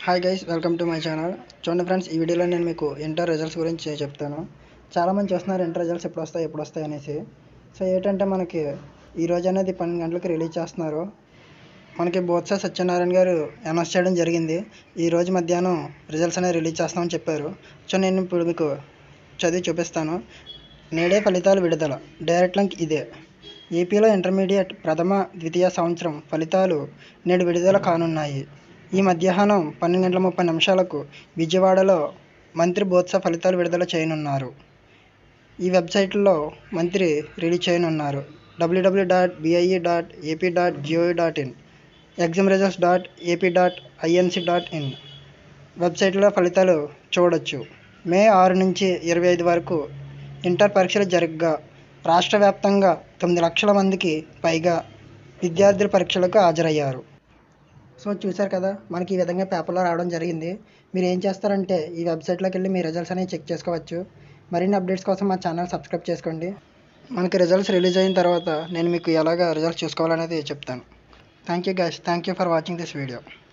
Hi guys, welcome to my channel. చూడండి friends, ఈ వీడియోలో నేను మీకు ఇంటర్ రిజల్ట్స్ గురించి చెప్తాను. చాలామంది చూస్తున్నారు ఇంటర్ రిజల్ట్స్ ఎప్పుడు వస్తాయి అనేసి. సో ఏంటంటే మనకి ఈరోజు అనేది 12 గంటలకు రిలీజ్ చేస్తున్నారు. మనకి బోత్స సత్యనారాయణ గారు అనౌన్స్ చేయడం జరిగింది. ఈరోజు మధ్యాహ్నం రిజల్ట్స్ అనేవి రిలీజ్ చేస్తామని చెప్పారు. సో నేను ఇప్పుడు మీకు చదివి చూపిస్తాను. నేడే ఫలితాలు విడుదల. డైరెక్ట్ లింక్ ఇదే. ఏపీలో ఇంటర్మీడియట్ ప్రథమ ద్వితీయ సంవత్సరం ఫలితాలు నేడు విడుదల కానున్నాయి. ఈ మధ్యాహ్నం 12:30 విజయవాడలో మంత్రి బోత్స ఫలితాలు విడుదల చేయనున్నారు. ఈ వెబ్సైట్లో మంత్రి రిలీజ్ చేయనున్నారు. www.bie.ap.gov.in, examresults.ap.inc.in వెబ్సైట్లో ఫలితాలు చూడొచ్చు. మే 6 నుంచి 25 వరకు ఇంటర్ పరీక్షలు జరగగా రాష్ట్ర వ్యాప్తంగా 9 లక్షల మందికి పైగా విద్యార్థులు పరీక్షలకు హాజరయ్యారు. సో చూశారు కదా, మనకి ఈ విధంగా పేపర్లో రావడం జరిగింది. మీరు ఏం చేస్తారంటే ఈ వెబ్సైట్లోకి వెళ్ళి మీ రిజల్ట్స్ అనేవి చెక్ చేసుకోవచ్చు. మరిన్ని అప్డేట్స్ కోసం మా ఛానల్ సబ్స్క్రైబ్ చేసుకోండి. మనకి రిజల్ట్స్ రిలీజ్ అయిన తర్వాత నేను మీకు ఎలాగ రిజల్ట్స్ చూసుకోవాలనేది చెప్తాను. Thank you guys, thank you for watching this video.